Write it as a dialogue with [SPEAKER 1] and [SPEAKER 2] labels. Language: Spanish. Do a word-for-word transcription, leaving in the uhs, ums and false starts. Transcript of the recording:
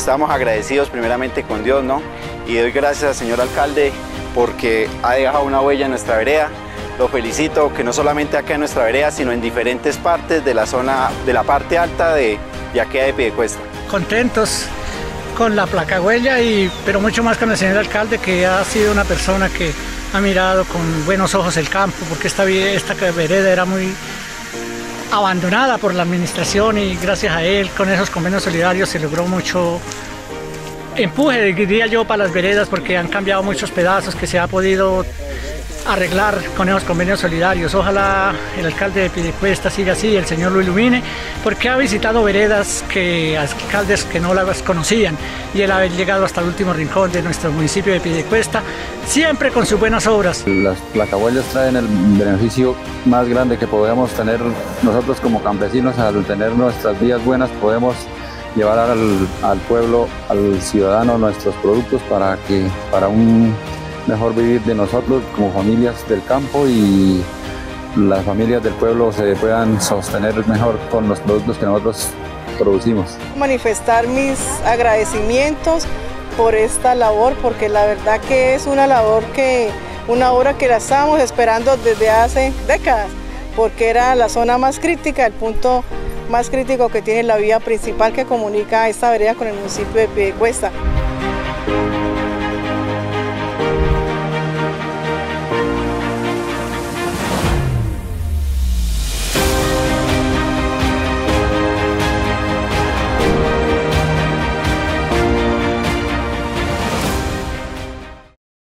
[SPEAKER 1] estamos agradecidos primeramente con Dios, ¿no? Y doy gracias al señor alcalde porque ha dejado una huella en nuestra vereda. Lo felicito, que no solamente acá en nuestra vereda, sino en diferentes partes de la zona, de la parte alta de, de aquí de Piedecuesta.
[SPEAKER 2] Contentos con la placahuella, y, pero mucho más con el señor alcalde, que ha sido una persona que ha mirado con buenos ojos el campo, porque esta, esta vereda era muy abandonada por la administración, y gracias a él, con esos convenios solidarios, se logró mucho empuje, diría yo, para las veredas, porque han cambiado muchos pedazos que se ha podido arreglar con esos convenios solidarios. Ojalá el alcalde de Piedecuesta siga así, el señor lo ilumine, porque ha visitado veredas que alcaldes que no las conocían, y él ha llegado hasta el último rincón de nuestro municipio de Piedecuesta, siempre con sus buenas obras.
[SPEAKER 3] Las placahuellas traen el beneficio más grande que podemos tener nosotros como campesinos. Al tener nuestras vías buenas podemos llevar al, al pueblo, al ciudadano, nuestros productos para, que, para un mejor vivir de nosotros como familias del campo, y las familias del pueblo se puedan sostener mejor con los productos que nosotros producimos.
[SPEAKER 4] Manifestar mis agradecimientos por esta labor, porque la verdad que es una labor que, una obra que la estábamos esperando desde hace décadas, porque era la zona más crítica, el punto más crítico que tiene la vía principal que comunica esta vereda con el municipio de Piedecuesta.